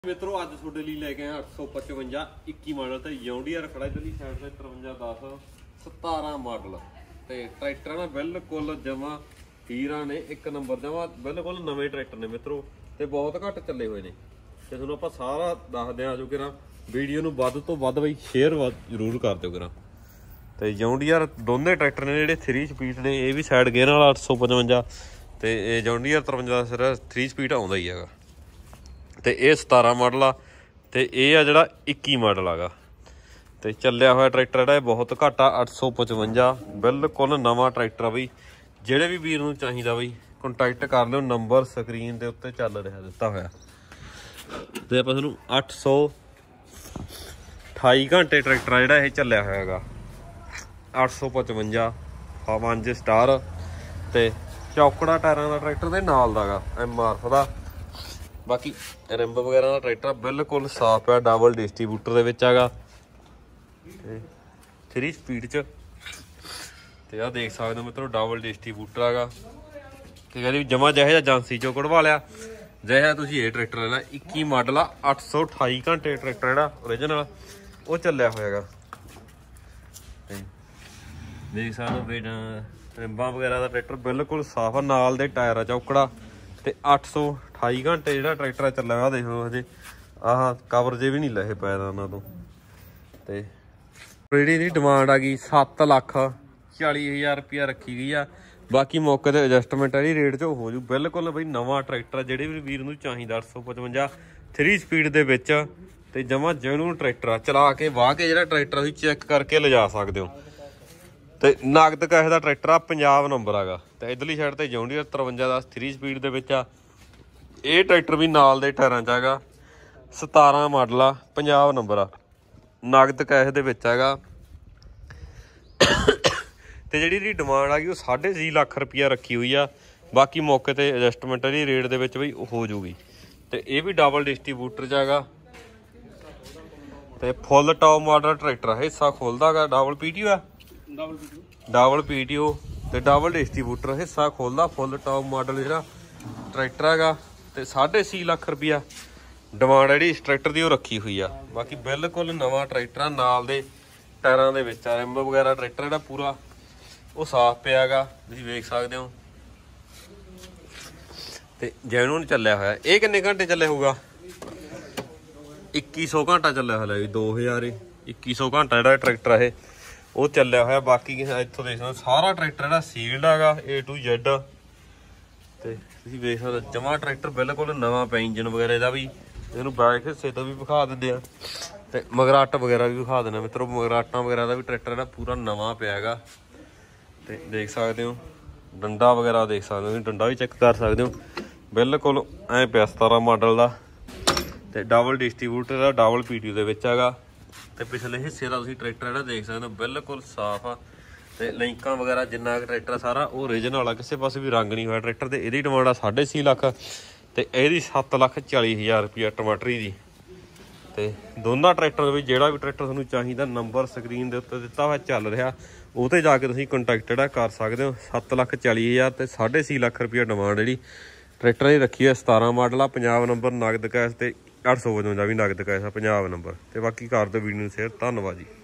मित्रों अज तुहाडे लई लैके आए 855 21 मॉडल ते जॉन्डियर खड़ा इधरली साइड ते 5310 17 मॉडल ते ट्रैक्टर ना बिल्कुल जमा हीरा ने एक नंबर जमा बिल्कुल नवे ट्रैक्टर ने मित्रों ते बहुत घट चले हुए ने ते तुहानूं आपां सारा दसदे आ जो कि वीडियो नूं वध तो वध बई शेयर जरूर कर दिओ करा ते जॉन्डियर दोने ट्रैक्टर ने जिहड़े 3 स्पीड ने ये भी साइड गेयर वाला 855 ते जॉन्डियर 53 सिर 3 स्पीड आउंदा ही हैगा ਤੇ ਇਹ 17 ਮਾਡਲ ਆ ਤੇ ਇਹ ਆ ਜਿਹੜਾ 21 ਮਾਡਲ ਆਗਾ ਤੇ ਚੱਲਿਆ ਹੋਇਆ ਟਰੈਕਟਰ ਜਿਹੜਾ ਇਹ ਬਹੁਤ ਘੱਟ ਆ 855 ਬਿਲਕੁਲ ਨਵਾਂ ਟਰੈਕਟਰ ਆ ਬਈ ਜਿਹੜੇ ਵੀ ਵੀਰ ਨੂੰ ਚਾਹੀਦਾ ਬਈ ਕੰਟੈਕਟ ਕਰ ਲਿਓ ਨੰਬਰ ਸਕਰੀਨ ਦੇ ਉੱਤੇ ਚੱਲ ਰਿਹਾ ਦਿੱਤਾ ਹੋਇਆ ਤੇ ਆਪਾਂ ਤੁਹਾਨੂੰ 828 ਘੰਟੇ ਟਰੈਕਟਰ ਆ ਜਿਹੜਾ ਇਹ ਚੱਲਿਆ ਹੋਇਆ ਹੈਗਾ 855 5 ਸਟਾਰ ਤੇ ਚੌਕੜਾ ਟਾਇਰਾਂ ਦਾ ਟਰੈਕਟਰ ਦੇ ਨਾਲ ਦਾਗਾ MRF ਦਾ बाकी रिंब वगैरह का ट्रैक्टर बिल्कुल साफ है डबल डिस्ट्रीब्यूटर दे विच हैगा 3 स्पीड च ते आ देख सकते हो मित्रों डबल डिस्ट्रीब्यूटर हैगा ठीक है जी जमा जहे एजेंसी चो कढ़वा लिया जहे तुसीं ये ट्रैक्टर लेना 21 मॉडल आ 828 घंटे ट्रैक्टर जिहड़ा ओरिजिनल वो चलिया होएगा देख सकते हो रिंबां वगैरह का ट्रैक्टर बिल्कुल साफ है नाल दे टायर चौकड़ा ਤੇ 828 घंटे ਜਿਹੜਾ ਟਰੈਕਟਰ ਚੱਲਿਆ ਹੋਇਆ ਦੇਖੋ ਹਜੇ ਆਹ ਕਵਰ ਜੇ ਵੀ ਨਹੀਂ ਲਹੇ ਪਏ ਦਾ ਉਹਨਾਂ ਤੋਂ ਤੇ ਜਿਹੜੀ ਦੀ ਡਿਮਾਂਡ ਆ ਗਈ 7,40,000 ਰੁਪਇਆ ਰੱਖੀ ਗਈ ਆ ਬਾਕੀ ਮੌਕੇ ਤੇ ਐਡਜਸਟਮੈਂਟ ਵਾਲੀ ਰੇਟ 'ਚ ਹੋ ਜੂ ਬਿਲਕੁਲ ਬਈ ਨਵਾਂ ਟਰੈਕਟਰ ਜਿਹੜੇ ਵੀ ਵੀਰ ਨੂੰ ਚਾਹੀਦਾ 855 3 ਸਪੀਡ ਦੇ ਵਿੱਚ ਤੇ ਜਮਾਂ ਜੈਨੂਨ ਟਰੈਕਟਰ ਆ ਚਲਾ ਕੇ ਵਾਹ ਕੇ ਜਿਹੜਾ ਟਰੈਕਟਰ ਤੁਸੀਂ ਚੈੱਕ ਕਰਕੇ ਲਿਜਾ ਸਕਦੇ ਹੋ ਤੇ ਨਗਦ ਕੈਸ਼ ਦਾ ਟਰੈਕਟਰ ਆ ਪੰਜਾਬ ਨੰਬਰ ਹੈਗਾ ਤੇ ਇਧਰਲੀ ਸਾਈਡ ਤੇ ਜੌਂਡੀਅਰ 5310 3 ਸਪੀਡ ਦੇ ਵਿੱਚ ਆ ਇਹ ਟਰੈਕਟਰ ਵੀ ਨਾਲ ਦੇ ਟਾਇਰਾਂ 'ਚ ਹੈਗਾ 17 ਮਾਡਲ ਆ ਪੰਜਾਬ ਨੰਬਰ ਆ ਨਗਦ ਕੈਸ਼ ਦੇ ਵਿੱਚ ਹੈਗਾ ਤੇ ਜਿਹੜੀ ਇਹਦੀ ਡਿਮਾਂਡ ਆ ਗਈ ਉਹ 6.5 ਲੱਖ ਰੁਪਇਆ ਰੱਖੀ ਹੋਈ ਆ ਬਾਕੀ ਮੌਕੇ ਤੇ ਐਡਜਸਟਮੈਂਟ ਦੀ ਰੇਟ ਦੇ ਵਿੱਚ ਬਈ ਹੋ ਜੂਗੀ ਤੇ ਇਹ ਵੀ ਡਬਲ ਡਿਸਟ੍ਰੀਬਿਊਟਰ 'ਚ ਹੈਗਾ ਤੇ ਫੁੱਲ ਟੌਪ ਮਾਡਲ ਟਰੈਕਟਰ ਆ ਹਿੱਸਾ ਖੁੱਲਦਾ ਹੈਗਾ ਡਬਲ PTO ਆ ਡਬਲ PTO ਤੇ ਡਬਲ ਡਿਸਟ੍ਰੀਬਿਊਟਰ ਹਿੱਸਾ ਖੋਲਦਾ ਫੁੱਲ ਟੌਪ ਮਾਡਲ ਜਿਹੜਾ ਟਰੈਕਟਰ ਹੈਗਾ ਤੇ 6.5 ਲੱਖ ਰੁਪਇਆ ਡਿਮਾਂਡ ਜਿਹੜੀ ਇਸ ਟਰੈਕਟਰ ਦੀ ਉਹ ਰੱਖੀ ਹੋਈ ਆ ਬਾਕੀ ਬਿਲਕੁਲ ਨਵਾਂ ਟਰੈਕਟਰ ਆ ਨਾਲ ਦੇ ਟਾਇਰਾਂ ਦੇ ਵਿੱਚ ਆ ਰਿੰਬ ਵਗੈਰਾ ਟਰੈਕਟਰ ਜਿਹੜਾ ਪੂਰਾ ਉਹ ਸਾਫ਼ ਪਿਆ ਹੈਗਾ ਤੁਸੀਂ ਵੇਖ ਸਕਦੇ ਹੋ ਤੇ ਜੈਨੂਨ ਚੱਲਿਆ ਹੋਇਆ ਇਹ ਕਿੰਨੇ ਘੰਟੇ ਚੱਲਿਆ ਹੋਊਗਾ 2100 ਘੰਟਾ ਚੱਲਿਆ ਹੋਇਆ ਜੀ 2100 ਘੰਟਾ ਜਿਹੜਾ ਟਰੈਕਟਰ ਇਹ ਉਹ ਚੱਲਿਆ ਹੋਇਆ ਬਾਕੀ ਇੱਥੋਂ ਦੇਖ ਸਕਦੇ ਸਾਰਾ ਟਰੈਕਟਰ ਜਿਹੜਾ ਸੀਲਡ ਹੈਗਾ A to Z ਤੇ ਤੁਸੀਂ ਵੇਖ ਸਕਦੇ ਜਮਾ ਟਰੈਕਟਰ ਬਿਲਕੁਲ ਨਵਾਂ ਪਿਆ ਇੰਜਨ ਵਗੈਰਾ ਇਹਦਾ ਵੀ ਇਹਨੂੰ ਬੈਕ ਹਿੱਸੇ ਤੋਂ ਵੀ ਵਿਖਾ ਦਿੰਦੇ ਆ ਤੇ ਮਗਰਾਟ ਵਗੈਰਾ ਵੀ ਵਿਖਾ ਦਿੰਦੇ ਮਿੱਤਰੋ ਮਗਰਾਟਾਂ ਵਗੈਰਾ ਦਾ ਵੀ ਟਰੈਕਟਰ ਜਿਹੜਾ ਪੂਰਾ ਨਵਾਂ ਪਿਆ ਹੈਗਾ ਤੇ ਦੇਖ ਸਕਦੇ ਹੋ ਡੰਡਾ ਵਗੈਰਾ ਦੇਖ ਸਕਦੇ ਹੋ ਡੰਡਾ ਵੀ ਚੈੱਕ ਕਰ ਸਕਦੇ ਹੋ ਬਿਲਕੁਲ ਐ ਪਿਆ 17 ਮਾਡਲ ਦਾ ਤੇ ਡਬਲ ਡਿਸਟ੍ਰੀਬਿਊਟਰ ਦਾ ਡਬਲ PTO ਦੇ ਵਿੱਚ ਹੈਗਾ ਤੇ ਪਿਛਲੇ ਹਿੱਸੇ ਦਾ ਤੁਸੀਂ ਟਰੈਕਟਰ ਜਿਹੜਾ ਦੇਖ ਸਕਦੇ ਹੋ ਬਿਲਕੁਲ ਸਾਫ਼ ਆ ਤੇ ਲਿੰਕਾਂ ਵਗੈਰਾ ਜਿੰਨਾ ਟਰੈਕਟਰ ਸਾਰਾ ਉਹ ਓਰੀਜਨਲ ਆ ਕਿਸੇ ਪਾਸੇ ਵੀ ਰੰਗ ਨਹੀਂ ਹੋਇਆ ਟਰੈਕਟਰ ਤੇ ਇਹਦੀ ਡਿਮਾਂਡ ਆ 6.5 ਲੱਖ ਤੇ ਇਹਦੀ 7,40,000 ਰੁਪਇਆ ਟਮਾਟਰੀ ਦੀ ਤੇ ਦੋਨਾਂ ਟਰੈਕਟਰ ਦੇ ਵਿੱਚ ਜਿਹੜਾ ਵੀ ਟਰੈਕਟਰ ਤੁਹਾਨੂੰ ਚਾਹੀਦਾ ਨੰਬਰ ਸਕਰੀਨ ਦੇ ਉੱਤੇ ਦਿੱਤਾ ਹੋਇਆ ਚੱਲ ਰਿਹਾ ਉਹ ਤੇ ਜਾ ਕੇ ਤੁਸੀਂ ਕੰਟੈਕਟ ਜਿਹੜਾ ਕਰ ਸਕਦੇ ਹੋ 7,40,000 ਤੇ 6.5 ਲੱਖ ਰੁਪਇਆ ਡਿਮਾਂਡ ਜਿਹੜੀ ਟਰੈਕਟਰ ਦੀ ਰੱਖੀ ਹੈ 17 ਮਾਡਲ ਆ ਪੰਜਾਬ ਨੰਬਰ ਨਗਦ ਕੈਸ਼ ਤੇ 855 ਵੀ ਨਗਦ ਕੈਸ਼ ਆ ਪੰਜਾਬ ਨੰਬਰ ਤੇ ਬਾਕੀ ਕਰ ਦਿਓ ਵੀਡੀਓ ਨੂੰ ਸ਼ੇਅਰ ਧੰਨਵਾਦ ਜੀ।